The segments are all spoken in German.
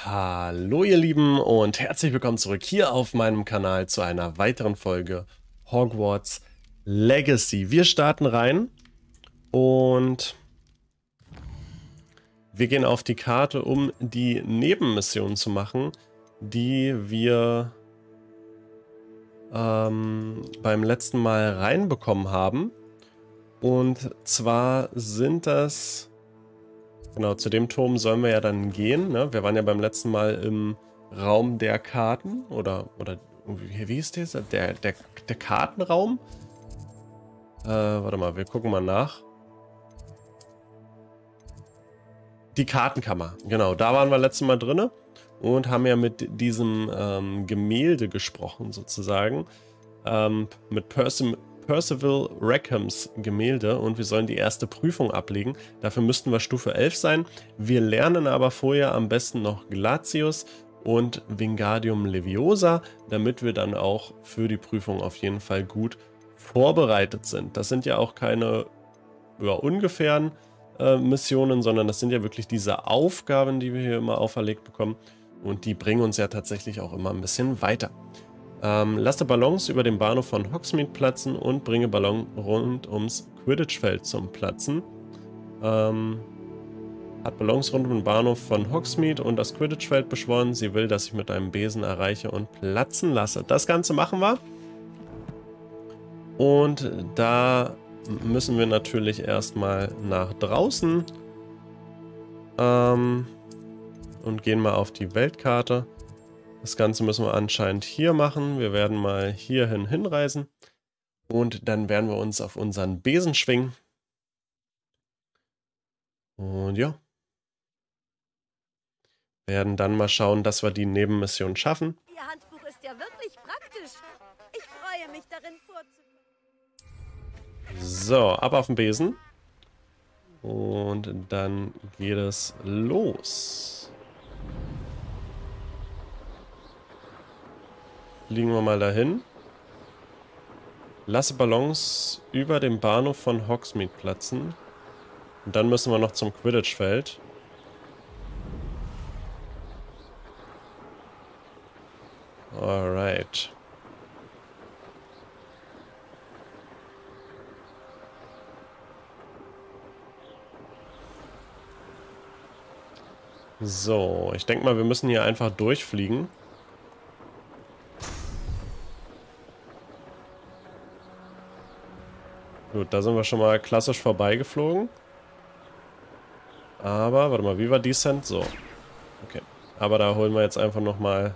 Hallo ihr Lieben und herzlich willkommen zurück hier auf meinem Kanal zu einer weiteren Folge Hogwarts Legacy. Wir starten rein und wir gehen auf die Karte, um die Nebenmission zu machen, die wir beim letzten Mal reinbekommen haben. Und zwar sind das... Genau, zu dem Turm sollen wir ja dann gehen, ne? Wir waren ja beim letzten Mal im Raum der Karten, oder wie ist das? Der Kartenraum? Warte mal, wir gucken mal nach. Die Kartenkammer, genau, da waren wir letztes Mal drin und haben ja mit diesem Gemälde gesprochen, sozusagen. Mit Percival Rackhams Gemälde, und wir sollen die erste Prüfung ablegen. Dafür müssten wir Stufe 11 sein. Wir lernen aber vorher am besten noch Glacius und Wingardium Leviosa, damit wir dann auch für die Prüfung auf jeden Fall gut vorbereitet sind. Das sind ja auch keine ungefähren Missionen, sondern das sind ja wirklich diese Aufgaben, die wir hier immer auferlegt bekommen, und die bringen uns ja tatsächlich auch immer ein bisschen weiter. Lasse Ballons über dem Bahnhof von Hogsmeade platzen und bringe Ballon rund ums Quidditch-Feld zum Platzen. Hat Ballons rund um den Bahnhof von Hogsmeade und das Quidditch-Feld beschworen. Sie will, dass ich mit einem Besen erreiche und platzen lasse. Das Ganze machen wir. Und da müssen wir natürlich erstmal nach draußen und gehen mal auf die Weltkarte. Das Ganze müssen wir anscheinend hier machen. Wir werden mal hierhin hinreisen. Und dann werden wir uns auf unseren Besen schwingen. Und ja. Werden dann mal schauen, dass wir die Nebenmission schaffen. Ihr Handbuch ist ja wirklich praktisch. Ich freue mich, darin vorzukommen. So, ab auf den Besen. Und dann geht es los. Fliegen wir mal dahin. Lasse Ballons über dem Bahnhof von Hogsmeade platzen. Und dann müssen wir noch zum Quidditch-Feld. Alright. So, ich denke mal, wir müssen hier einfach durchfliegen. Gut, da sind wir schon mal klassisch vorbeigeflogen. Aber, warte mal, wie war Descent? So. Okay. Aber da holen wir jetzt einfach nochmal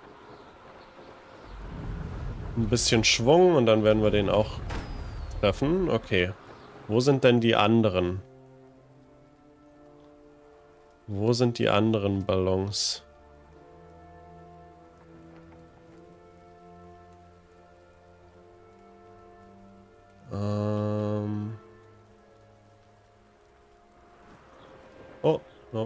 ein bisschen Schwung und dann werden wir den auch treffen. Okay. Wo sind denn die anderen? Wo sind die anderen Ballons? Oh, no.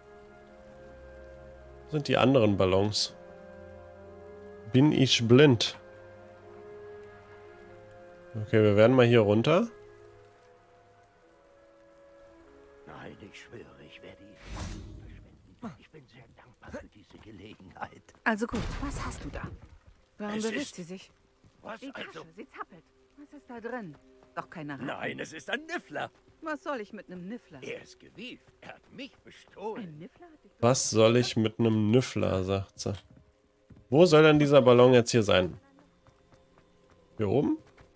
Wo sind die anderen Ballons? Bin ich blind? Okay, wir werden mal hier runter. Nein, ich schwöre, ich werde ihn verschwenden. Ich bin sehr dankbar für diese Gelegenheit. Also gut, was hast du da? Warum Es bewegt ist- sie sich? Was Die also? Tasche, sie zappelt. Was ist da drin? Doch keine Ratte. Nein, es ist ein Niffler. Was soll ich mit einem Niffler? Er ist gewieft. Er hat mich bestohlen. Ein Niffler hat dich Was soll ich mit einem Nüffler, sagt sie. Wo soll denn dieser Ballon jetzt hier sein? Hier oben?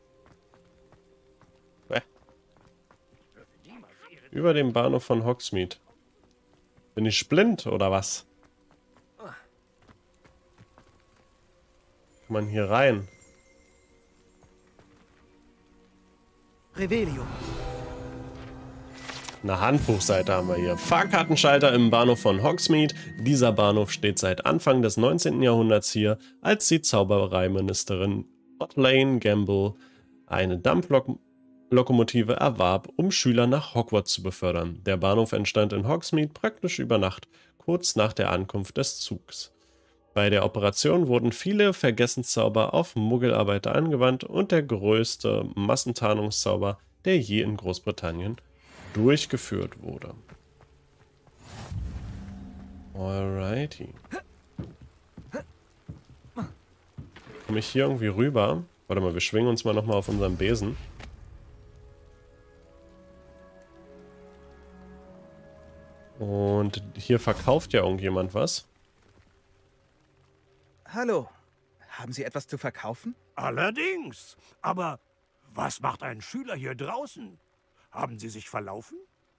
Über dem Bahnhof von Hogsmeade. Bin ich blind oder was? Kann man hier rein? Revelio. Eine Handbuchseite haben wir hier. Fahrkartenschalter im Bahnhof von Hogsmeade. Dieser Bahnhof steht seit Anfang des 19. Jahrhunderts hier, als die Zaubereiministerin Otlane Gamble eine Dampflokomotive erwarb, um Schüler nach Hogwarts zu befördern. Der Bahnhof entstand in Hogsmeade praktisch über Nacht, kurz nach der Ankunft des Zugs. Bei der Operation wurden viele Vergessenszauber auf Muggelarbeiter angewandt und der größte Massentarnungszauber, der je in Großbritannien durchgeführt wurde. Alrighty. Komme ich hier irgendwie rüber? Warte mal, wir schwingen uns mal nochmal auf unseren Besen. Und hier verkauft ja irgendjemand was. Hallo, haben Sie etwas zu verkaufen? Allerdings. Aber was macht ein Schüler hier draußen? Haben Sie sich verlaufen?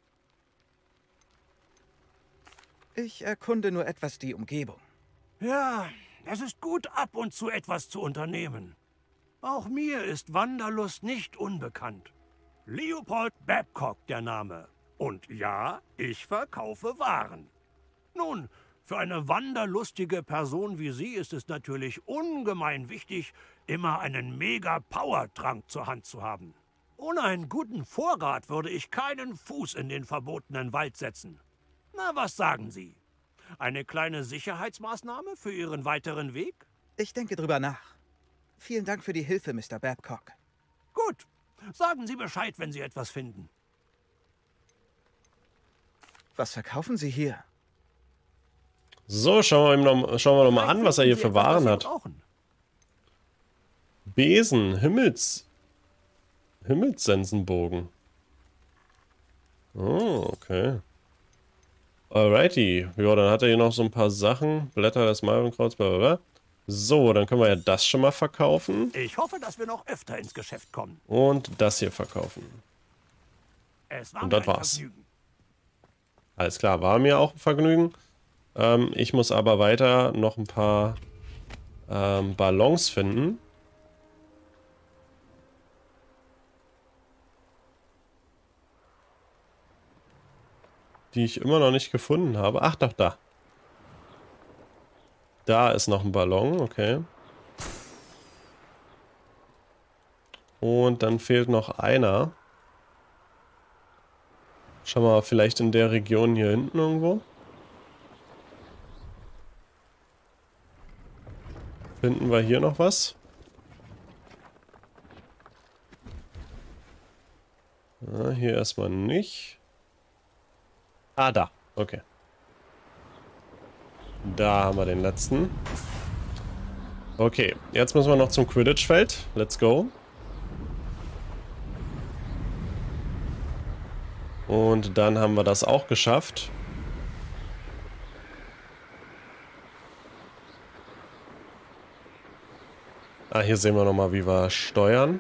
Ich erkunde nur etwas die Umgebung. Ja, es ist gut, ab und zu etwas zu unternehmen. Auch mir ist Wanderlust nicht unbekannt. Leopold Babcock der Name. Und ja, ich verkaufe Waren. Nun, für eine wanderlustige Person wie Sie ist es natürlich ungemein wichtig, immer einen Mega-Power-Trank zur Hand zu haben. Ohne einen guten Vorrat würde ich keinen Fuß in den verbotenen Wald setzen. Na, was sagen Sie? Eine kleine Sicherheitsmaßnahme für Ihren weiteren Weg? Ich denke drüber nach. Vielen Dank für die Hilfe, Mr. Babcock. Gut. Sagen Sie Bescheid, wenn Sie etwas finden. Was verkaufen Sie hier? So, schauen wir doch mal an, was er hier Vielleicht für finden Sie Waren etwas, hat. was Sie brauchen. Besen, Himmelssensenbogen. Oh, okay. Alrighty. Ja, dann hat er hier noch so ein paar Sachen. Blätter des Malvenkrauts, bla bla bla. So, dann können wir ja das schon mal verkaufen. Ich hoffe, dass wir noch öfter ins Geschäft kommen. Und das hier verkaufen. Es war Und mir das ein war's. Vergnügen. Alles klar, war mir auch ein Vergnügen. Ich muss aber weiter noch ein paar Ballons finden. Die ich immer noch nicht gefunden habe. Ach, doch, da. Da ist noch ein Ballon, okay. Und dann fehlt noch einer. Schauen wir mal, vielleicht in der Region hier hinten irgendwo. Finden wir hier noch was? Ja, hier erstmal nicht. Ah, da. Okay. Da haben wir den letzten. Okay, jetzt müssen wir noch zum Quidditch-Feld. Let's go. Und dann haben wir das auch geschafft. Ah, hier sehen wir nochmal, wie wir steuern.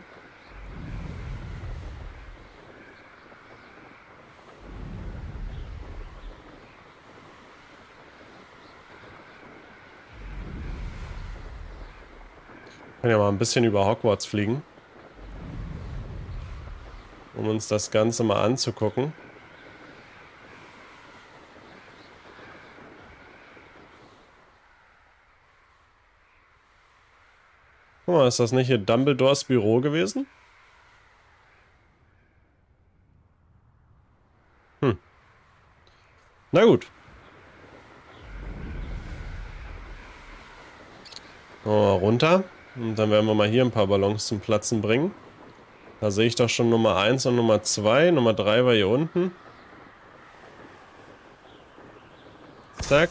Wir können ja mal ein bisschen über Hogwarts fliegen. Um uns das Ganze mal anzugucken. Guck mal, ist das nicht hier Dumbledores Büro gewesen? Na gut. Oh, runter. Und dann werden wir mal hier ein paar Ballons zum Platzen bringen. Da sehe ich doch schon Nummer 1 und Nummer 2. Nummer 3 war hier unten. Zack.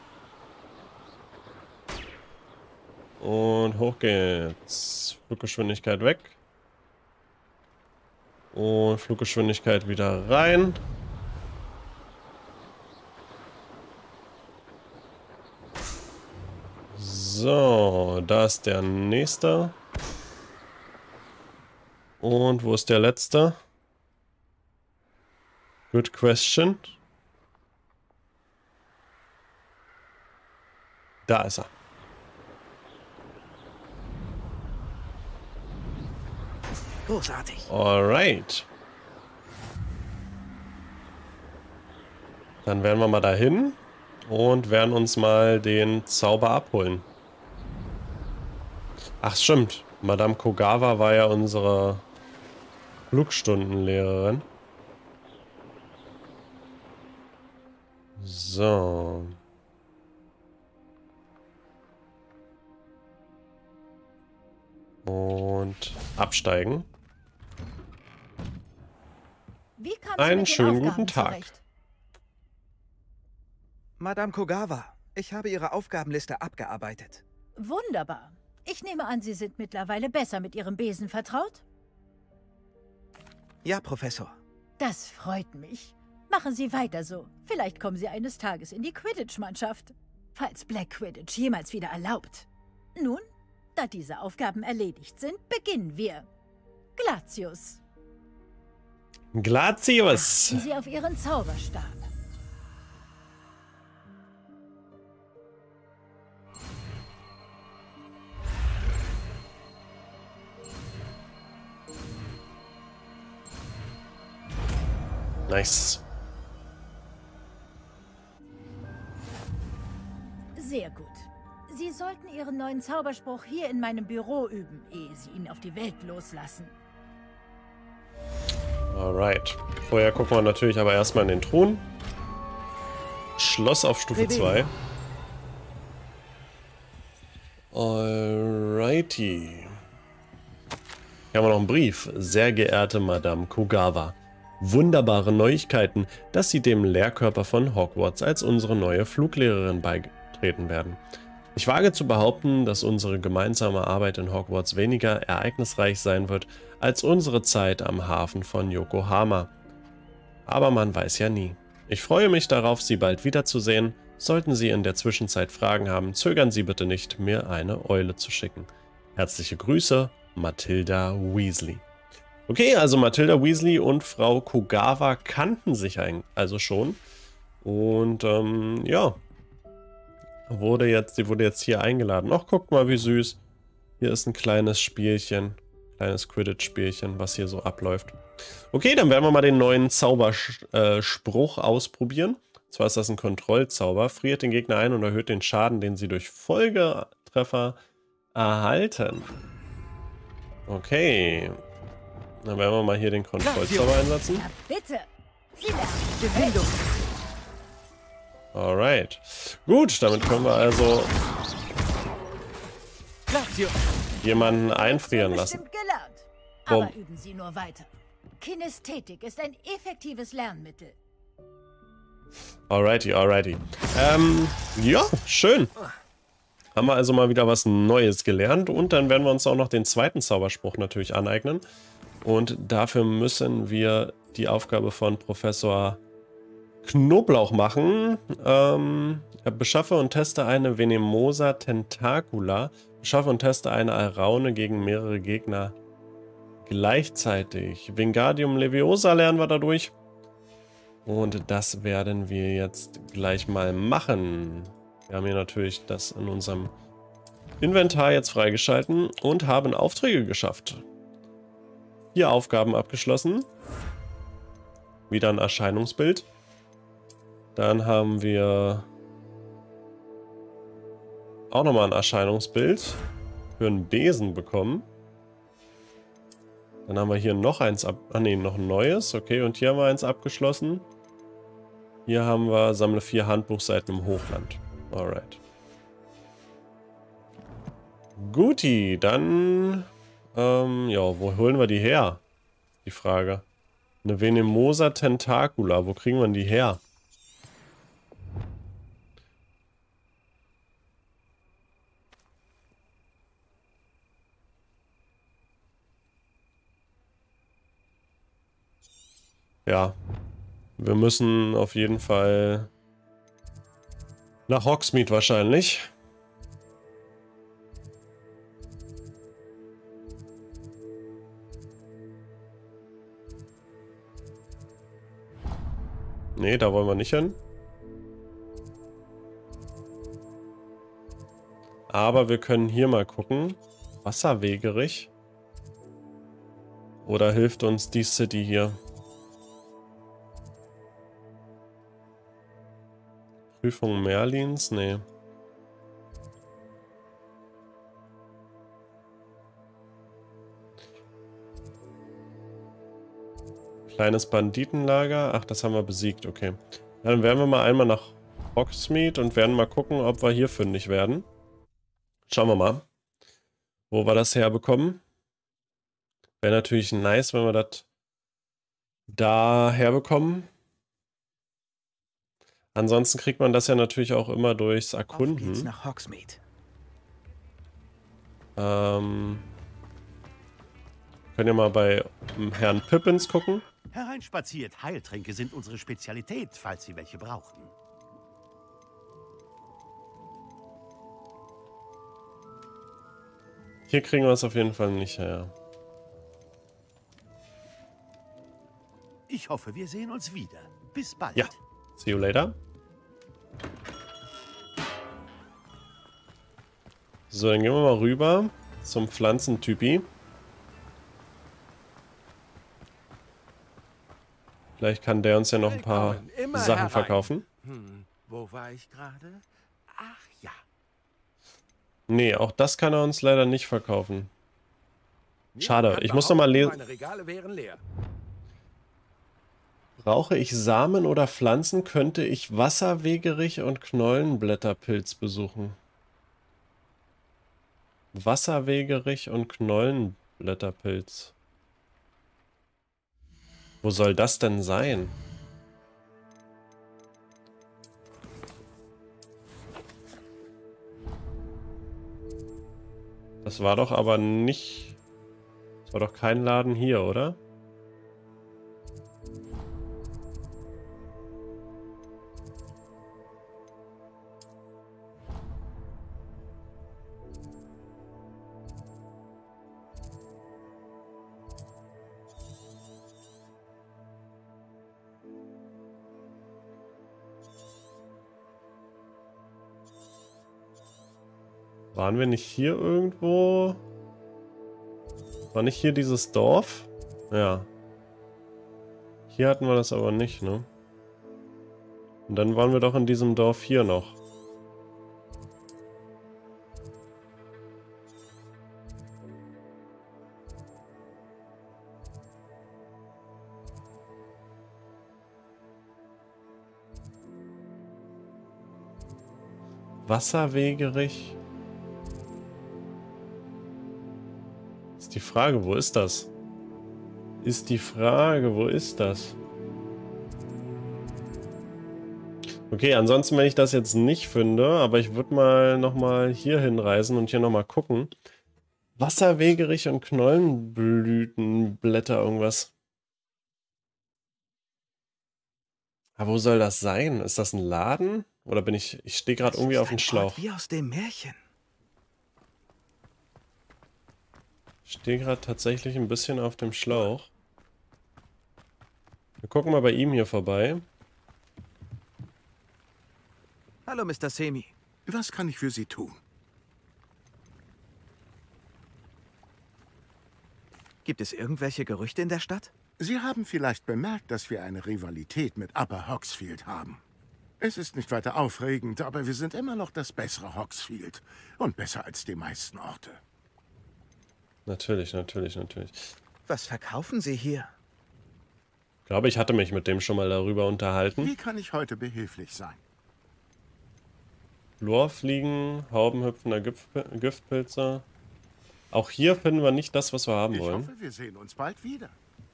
Und hoch geht's. Fluggeschwindigkeit weg. Und Fluggeschwindigkeit wieder rein. So, da ist der nächste. Und wo ist der letzte? Good question. Da ist er. Großartig. Alright. Dann werden wir mal dahin und werden uns mal den Zauber abholen. Ach stimmt, Madame Kogawa war ja unsere Flugstundenlehrerin. So. Und absteigen. Wie kamst Einen du mit den schönen Aufgaben guten Tag. zurecht? Madame Kogawa, ich habe Ihre Aufgabenliste abgearbeitet. Wunderbar. Ich nehme an, Sie sind mittlerweile besser mit Ihrem Besen vertraut? Ja, Professor. Das freut mich. Machen Sie weiter so. Vielleicht kommen Sie eines Tages in die Quidditch-Mannschaft. Falls Black Quidditch jemals wieder erlaubt. Nun, da diese Aufgaben erledigt sind, beginnen wir. Glatius. Glatius. Achten Sie auf Ihren Zauberstab. Nice. Sehr gut. Sie sollten Ihren neuen Zauberspruch hier in meinem Büro üben, ehe Sie ihn auf die Welt loslassen. Alright. Vorher gucken wir natürlich aber erstmal in den Thron. Schloss auf Stufe 2. Alrighty. Hier haben wir noch einen Brief. Sehr geehrte Madame Kogawa. Wunderbare Neuigkeiten, dass Sie dem Lehrkörper von Hogwarts als unsere neue Fluglehrerin beitreten werden. Ich wage zu behaupten, dass unsere gemeinsame Arbeit in Hogwarts weniger ereignisreich sein wird als unsere Zeit am Hafen von Yokohama. Aber man weiß ja nie. Ich freue mich darauf, Sie bald wiederzusehen. Sollten Sie in der Zwischenzeit Fragen haben, zögern Sie bitte nicht, mir eine Eule zu schicken. Herzliche Grüße, Matilda Weasley. Okay, also Matilda Weasley und Frau Kogawa kannten sich also schon. Und ja, sie wurde jetzt hier eingeladen. Ach, guck mal, wie süß. Hier ist ein kleines Spielchen, kleines Quidditch-Spielchen, was hier so abläuft. Okay, dann werden wir mal den neuen Zauberspruch ausprobieren. Und zwar ist das ein Kontrollzauber. Friert den Gegner ein und erhöht den Schaden, den sie durch Folgetreffer erhalten. Okay. Dann werden wir mal hier den Kontrollzauber einsetzen. Ja, bitte. Sie lernen. Befindung. Alright. Gut, damit können wir also jemanden einfrieren lassen. Bestimmt gelernt. Bumm. Aber üben Sie nur weiter. Kinästhetik ist ein effektives Lernmittel. Alrighty, alrighty. Ja, schön. Haben wir also mal wieder was Neues gelernt. Und dann werden wir uns auch noch den zweiten Zauberspruch natürlich aneignen. Und dafür müssen wir die Aufgabe von Professor Knoblauch machen. Beschaffe und teste eine Venemosa Tentacula. Beschaffe und teste eine Alraune gegen mehrere Gegner gleichzeitig. Wingardium Leviosa lernen wir dadurch. Und das werden wir jetzt gleich mal machen. Wir haben hier natürlich das in unserem Inventar jetzt freigeschalten und haben Aufträge geschafft. 4 Aufgaben abgeschlossen. Wieder ein Erscheinungsbild. Dann haben wir auch nochmal ein Erscheinungsbild für einen Besen bekommen. Dann haben wir hier noch eins noch ein neues. Okay, und hier haben wir eins abgeschlossen. Hier haben wir sammle 4 Handbuchseiten im Hochland. Alright. Guti, dann ja, wo holen wir die her? Die Frage. Eine Venemosa Tentacula. Wo kriegen wir die her? Ja. Wir müssen auf jeden Fall nach Hogsmeade wahrscheinlich. Nee, da wollen wir nicht hin. Aber wir können hier mal gucken. Wasserwegerich. Oder hilft uns die City hier? Prüfung Merlins? Nee. Kleines Banditenlager. Ach, das haben wir besiegt. Okay. Dann werden wir mal einmal nach Hogsmeade und werden mal gucken, ob wir hier fündig werden. Schauen wir mal, wo wir das herbekommen. Wäre natürlich nice, wenn wir das da herbekommen. Ansonsten kriegt man das ja natürlich auch immer durchs Auf geht's Erkunden. nach Hogsmeade. Können ja mal bei Herrn Pippins gucken. Hereinspaziert. Heiltränke sind unsere Spezialität, falls Sie welche brauchen. Hier kriegen wir es auf jeden Fall nicht her. Ich hoffe, wir sehen uns wieder. Bis bald. Ja. See you later. So, dann gehen wir mal rüber zum Pflanzentypi. Vielleicht kann der uns ja noch ein paar Sachen verkaufen. Wo war ich gerade? Ach ja. Nee, auch das kann er uns leider nicht verkaufen. Schade, ich muss noch mal lesen. Meine Regale wären leer. Brauche ich Samen oder Pflanzen, könnte ich Wasserwegerich und Knollenblätterpilz besuchen. Wasserwegerich und Knollenblätterpilz. Wo soll das denn sein? Das war doch aber nicht... Das war doch kein Laden hier, oder? Waren wir nicht hier irgendwo? War nicht hier dieses Dorf? Ja. Hier hatten wir das aber nicht, ne? Und dann waren wir doch in diesem Dorf hier noch. Wasserwegerich. Ist die Frage, wo ist das? Ist die Frage, wo ist das? Okay, ansonsten, wenn ich das jetzt nicht finde, aber ich würde mal nochmal hier hinreisen und hier nochmal gucken. Wasserwegerich und Knollenblütenblätter, irgendwas. Aber wo soll das sein? Ist das ein Laden? Oder bin ich... Ich stehe gerade irgendwie auf dem Schlauch. Wie aus dem Märchen. Ich stehe gerade tatsächlich ein bisschen auf dem Schlauch. Wir gucken mal bei ihm hier vorbei. Hallo, Mr. Semi. Was kann ich für Sie tun? Gibt es irgendwelche Gerüchte in der Stadt? Sie haben vielleicht bemerkt, dass wir eine Rivalität mit Upper Hogsfield haben. Es ist nicht weiter aufregend, aber wir sind immer noch das bessere Hogsfield. Und besser als die meisten Orte. Natürlich, natürlich, natürlich. Was verkaufen Sie hier? Ich glaube, ich hatte mich mit dem schon mal darüber unterhalten. Wie kann ich heute behilflich sein? Lorfliegen, Haubenhüpfender Giftpilze. Auch hier finden wir nicht das, was wir haben wollen. Ich hoffe, wir sehen uns bald wieder.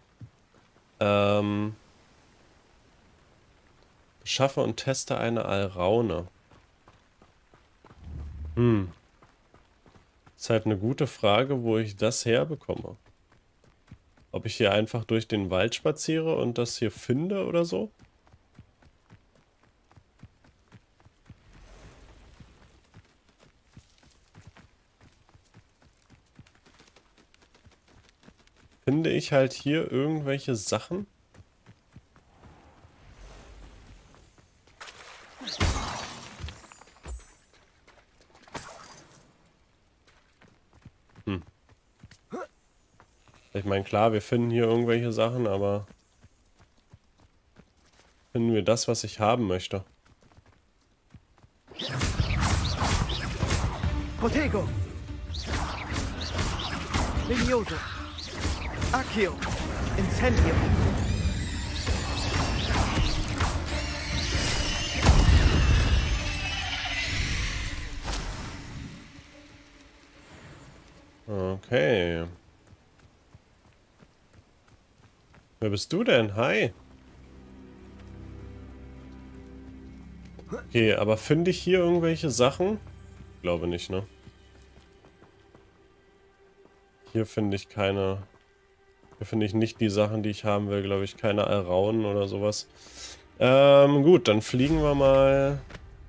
Beschaffe und teste eine Alraune. Ist halt eine gute Frage, wo ich das herbekomme. Ob ich hier einfach durch den Wald spaziere und das hier finde oder so? Finde ich halt hier irgendwelche Sachen? Ich meine, klar, wir finden hier irgendwelche Sachen, aber finden wir das, was ich haben möchte? Protego! Levioso! Accio! Incendio! Okay. Wer bist du denn? Hi. Okay, aber finde ich hier irgendwelche Sachen? Glaube nicht, ne? Hier finde ich keine... Hier finde ich nicht die Sachen, die ich haben will, glaube ich. Keine Alraunen oder sowas. Gut, dann fliegen wir mal...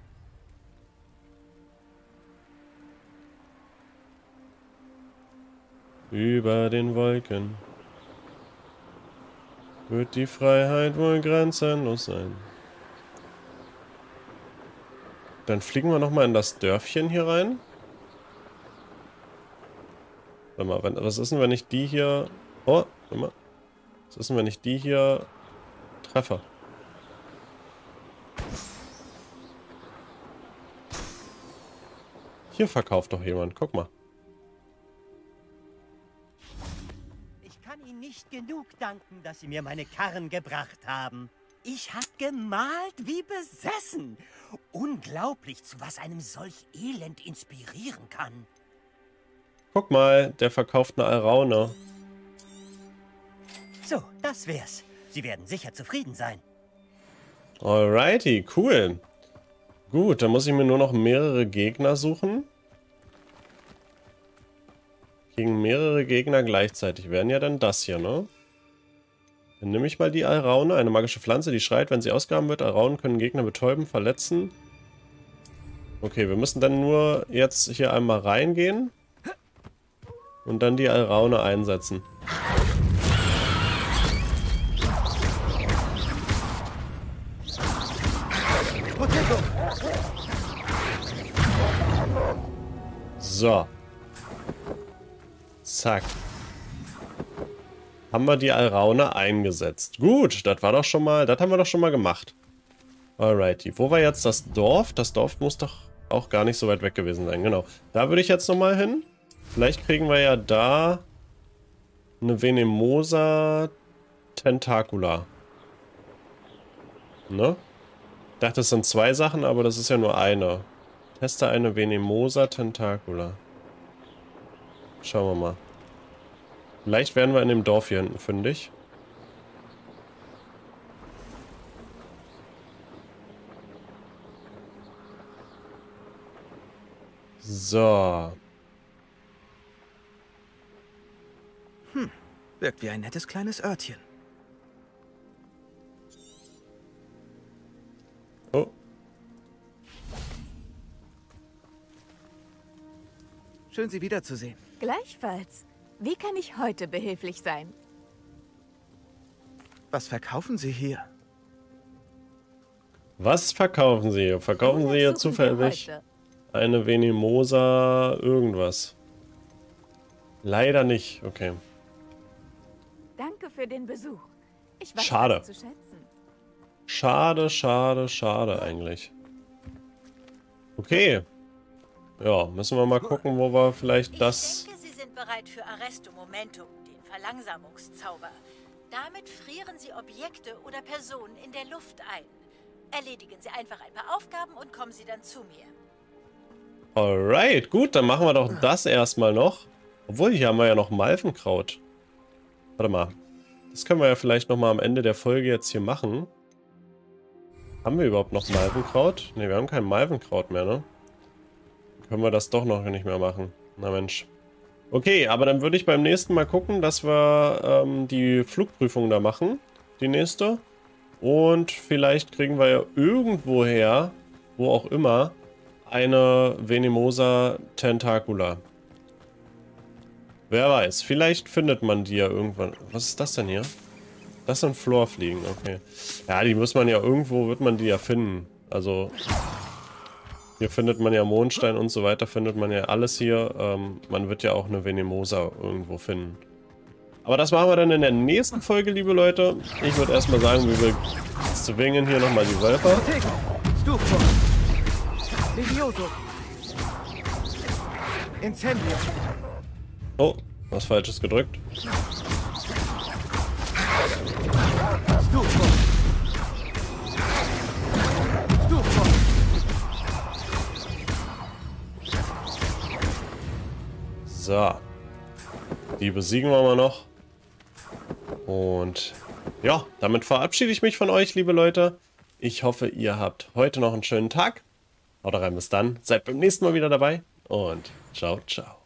Über den Wolken wird die Freiheit wohl grenzenlos sein. Dann fliegen wir nochmal in das Dörfchen hier rein. Warte mal, was ist denn, wenn ich die hier... Oh, warte mal. Was ist denn, wenn ich die hier treffe? Hier verkauft doch jemand, guck mal. Ich kann Ihnen nicht genug danken, dass Sie mir meine Karren gebracht haben. Ich hab gemalt wie besessen. Unglaublich, zu was einem solch Elend inspirieren kann. Guck mal, der verkauft eine Alraune. So, das wär's. Sie werden sicher zufrieden sein. Alrighty, cool. Gut, dann muss ich mir nur noch mehrere Gegner suchen. Gegen mehrere Gegner gleichzeitig wären ja dann das hier, ne? Dann nehme ich mal die Alraune, eine magische Pflanze, die schreit, wenn sie ausgegraben wird. Alraunen können Gegner betäuben, verletzen. Okay, wir müssen dann nur jetzt hier einmal reingehen. Und dann die Alraune einsetzen. So. Zack. Haben wir die Alraune eingesetzt. Gut, das war doch schon mal, das haben wir doch schon mal gemacht. Alrighty. Wo war jetzt das Dorf? Das Dorf muss doch auch gar nicht so weit weg gewesen sein. Genau. Da würde ich jetzt nochmal hin. Vielleicht kriegen wir ja da eine Venemosa Tentacula. Ne? Ich dachte, das sind zwei Sachen, aber das ist ja nur eine. Teste eine Venemosa Tentacula. Schauen wir mal. Vielleicht werden wir in dem Dorf hier hinten fündig. So. Wirkt wie ein nettes kleines Örtchen. Oh. Schön, Sie wiederzusehen. Gleichfalls. Wie kann ich heute behilflich sein? Was verkaufen Sie hier? Was verkaufen Sie hier? Verkaufen Sie hier zufällig eine Venemosa irgendwas? Leider nicht. Okay. Danke für den Besuch. Ich weiß Schade. das zu schätzen. Schade, schade, schade eigentlich. Okay. Ja, müssen wir mal gucken, wo wir vielleicht das... Ich denke, Sie sind bereit für Arresto Momentum, den Verlangsamungszauber. Damit frieren Sie Objekte oder Personen in der Luft ein. Erledigen Sie einfach ein paar Aufgaben und kommen Sie dann zu mir. Alright, gut, dann machen wir doch das erstmal noch. Obwohl, hier haben wir ja noch Malvenkraut. Warte mal. Das können wir ja vielleicht nochmal am Ende der Folge jetzt hier machen. Haben wir überhaupt noch Malvenkraut? Ne, wir haben kein Malvenkraut mehr, ne? Können wir das doch noch nicht mehr machen. Na Mensch. Okay, aber dann würde ich beim nächsten Mal gucken, dass wir die Flugprüfung da machen. Die nächste. Und vielleicht kriegen wir ja irgendwoher, wo auch immer, eine Venemosa Tentacula. Wer weiß, vielleicht findet man die ja irgendwann. Was ist das denn hier? Das sind Florfliegen, okay. Ja, die muss man ja irgendwo, wird man die ja finden. Also, hier findet man ja Mondstein und so weiter, findet man ja alles hier. Man wird ja auch eine Venemosa irgendwo finden. Aber das machen wir dann in der nächsten Folge, liebe Leute. Ich würde erstmal sagen, wir zwingen hier nochmal die Wölfe. Oh, was Falsches gedrückt. So. Die besiegen wir mal noch. Und ja, damit verabschiede ich mich von euch, liebe Leute. Ich hoffe, ihr habt heute noch einen schönen Tag. Haut rein, bis dann. Seid beim nächsten Mal wieder dabei. Und ciao, ciao.